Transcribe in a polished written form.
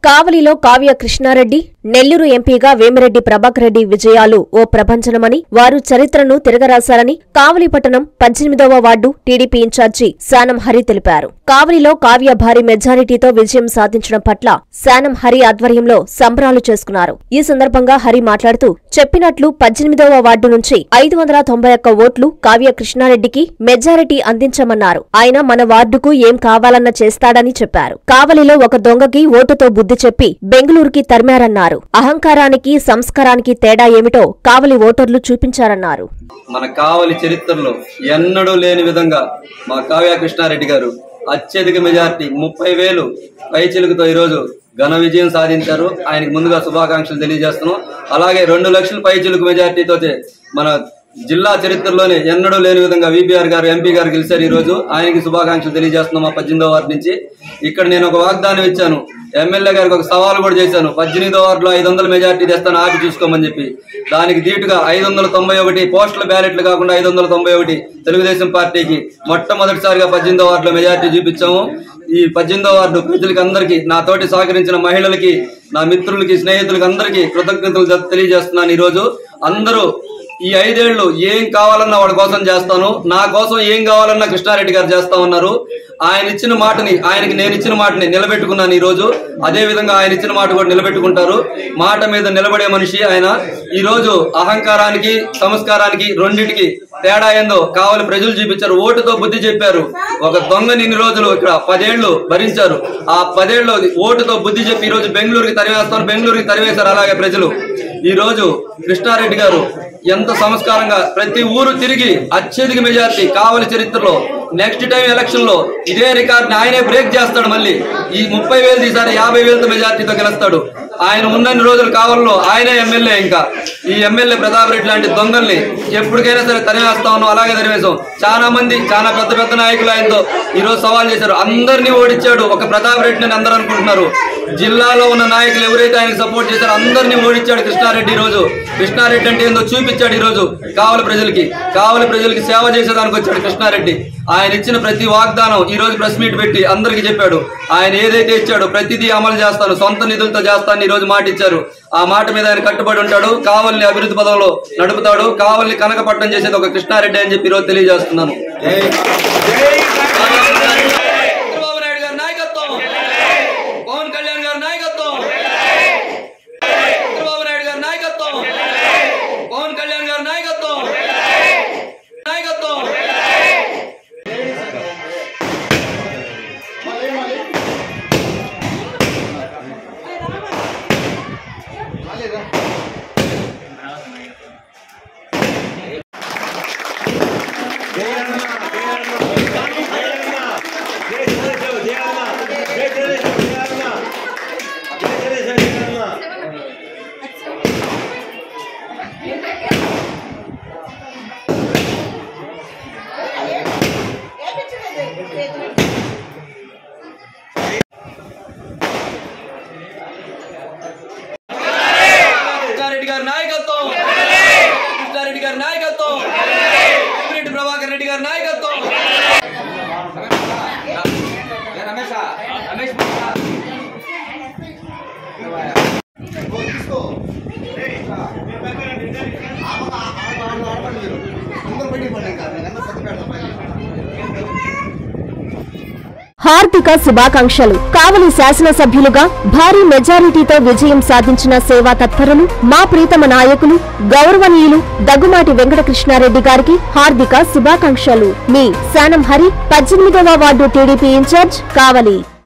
కావలిలో కావ్య కృష్ణారెడ్డి, నెల్లూరు ఎంపీగా వేమిరెడ్డి ప్రభాకర్ రెడ్డి విజయాలు ఓ ప్రభంజనమని, వారు చరిత్రను తిరగరాశారని కావలి పట్టణం 18వ ward TDP incharge Sanam Hari తెలిపారు. కావలిలో కావ్య భారీ మెజారిటీతో విజయం సాధించడం పట్ల శానం హరి ఆధ్వర్యంలో సంబరాలు చేసుకున్నారు. ఈ సందర్భంగా హరి మాట్లాడుతూ, చెప్పినట్లు 18వ వార్డు నుంచి 591 ఓట్లు కావ్య కృష్ణారెడ్డికి మెజారిటీ అందించామన్నారు. ఆయన మన వార్డుకు ఏం కావాలన్నా చేస్తాడని చెప్పారు. కావలిలో ఒక దొంగకి ఓటుతో బుద్ధి చెప్పి బెంగళూరుకి తరిమారన్నారు. అహంకారానికి సంస్కారానికి తేడా ఏమిటో కావలి ఓటర్లు చూపించారన్నారు. మన కావలి చరిత్రలో ఎన్నడూ లేని విధంగా మా కావ్య కృష్ణారెడ్డి గారు అత్యధిక మెజార్టీ 30,000 పైచిలుకుతో ఈరోజు ఘన విజయం సాధించారు. ఆయనకు ముందుగా శుభాకాంక్షలు తెలియజేస్తున్నాం. అలాగే 2 లక్షల పైచిలుకు మెజార్టీతో మన జిల్లా చరిత్రలోనే ఎన్నడూ లేని విధంగా విపిఆర్ గారు ఎంపీ గారు గెలిచారు. ఈ రోజు ఆయనకి శుభాకాంక్షలు తెలియజేస్తున్నాం. మా 18వ వార్డు నుంచి ఇక్కడ నేను ఒక వాగ్దానం ఇచ్చాను. ఎమ్మెల్యే గారికి ఒక సవాల్ కూడా చేశాను. 18వ వార్డులో 500 మెజార్టీ తెస్తాను, ఆపి చూసుకోమని చెప్పి. దానికి ధీటుగా 591 పోస్టల్ బ్యాలెట్లు కాకుండా 591 తెలుగుదేశం పార్టీకి మొట్టమొదటిసారిగా 18వ వార్డులో మెజార్టీ చూపించాము. ఈ 18వ వార్డు ప్రజలకి అందరికీ, నా తోటి సహకరించిన మహిళలకి, నా మిత్రులకి, స్నేహితులకి అందరికీ కృతజ్ఞతలు తెలియజేస్తున్నాను. ఈ రోజు అందరూ ఈ 5 ఏళ్లు ఏం కావాలన్నా వాళ్ళ కోసం చేస్తాను, నా కోసం ఏం కావాలన్నా కృష్ణారెడ్డి గారు చేస్తా ఉన్నారు. ఆయన ఇచ్చిన మాటని, ఆయనకి నేను ఇచ్చిన మాటని నిలబెట్టుకున్నాను. ఈ రోజు అదే విధంగా ఆయన ఇచ్చిన మాట కూడా నిలబెట్టుకుంటారు. మాట మీద నిలబడే మనిషి ఆయన. ఈ రోజు అహంకారానికి సంస్కారానికి రెండింటికి తేడా ఏందో కావాలి ప్రజలు చూపించారు. ఓటుతో బుద్ధి చెప్పారు. ఒక దొంగని ఇన్ని రోజులు ఇక్కడ 10 ఏళ్లు భరించారు. ఆ 10 ఏళ్ళు ఓటుతో బుద్ధి చెప్పి ఈ రోజు బెంగళూరుకి తరివేస్తాను, బెంగళూరుకి తరివేశారు. అలాగే ప్రజలు ఈ రోజు కృష్ణారెడ్డి గారు ఎంత సంస్కారంగా ప్రతి ఊరు తిరిగి అత్యధిక మెజార్టీ కావలి చరిత్రలో నెక్స్ట్ టైం ఎలక్షన్ లో ఇదే రికార్డ్ ఆయనే బ్రేక్ చేస్తాడు. మళ్ళీ ఈ 30,000 ఈసారి 50,000 మెజార్టీతో గెలుస్తాడు. ఆయన ఉన్నన్ని రోజులు కావల్లో ఆయనే ఎమ్మెల్యే. ఇంకా ఈ ఎమ్మెల్యే ప్రతాప్ రెడ్డి లాంటి దొంగల్ని ఎప్పటికైనా సరే తరివేస్తా ఉన్నాం. అలాగే తరివేశాం. చాలా మంది చాలా పెద్ద నాయకులు ఆయనతో ఈ రోజు సవాల్ చేశారు. అందరినీ ఓడించాడు ఒక ప్రతాప్ రెడ్డిని అందరూ అనుకుంటున్నారు. జిల్లాలో ఉన్న నాయకులు ఎవరైతే ఆయనకు సపోర్ట్ చేశారో అందరినీ ఓడించాడు కృష్ణారెడ్డి. ఈ రోజు కృష్ణారెడ్డి అంటే ఏందో చూపించాడు. ఈ రోజు కావలి ప్రజలకి సేవ చేసేదానికి వచ్చాడు కృష్ణారెడ్డి. ఆయన ఇచ్చిన ప్రతి వాగ్దానం ఈ రోజు ప్రెస్ మీట్ పెట్టి అందరికి చెప్పాడు. ఆయన ఏదైతే ఇచ్చాడో ప్రతిదీ అమలు చేస్తాను, సొంత నిధులతో చేస్తాను ఈ రోజు మాట ఇచ్చారు. ఆ మాట మీద ఆయన కట్టుబడి ఉంటాడు. కావలిని అభివృద్ధి పదంలో నడుపుతాడు. కావలిని కనకపట్నం చేసేది ఒక కృష్ణారెడ్డి అని చెప్పి ఈ రోజు తెలియజేస్తున్నాను. చంద్రబాబు నాయుడు గారి నాయకత్వం, పవన్ కళ్యాణ్ గారి నాయకత్వం, చంద్రబాబు నాయుడు గారి నాయకత్వం, పవన్ కళ్యాణ్ గారి నాయకత్వం. కృష్ణారెడ్డి గారి నాయకత్వం, కృష్ణారెడ్డి గారి నాయకత్వం, వేమిరెడ్డి ప్రభాకర్ రెడ్డి గారి నాయకత్వం. హార్దిక శుభాకాంక్షలు. కావలి శాసనసభ్యులుగా భారీ మెజారిటీతో విజయం సాధించిన సేవా తత్పరులు, మా ప్రీతమ నాయకులు, గౌరవనీయులు దగ్గుమాటి వెంకటకృష్ణారెడ్డి గారికి హార్దిక శుభాకాంక్షలు. మీ శానం హరి, 18వ వార్డు టీడీపీ ఇన్ఛార్జ్, కావలి.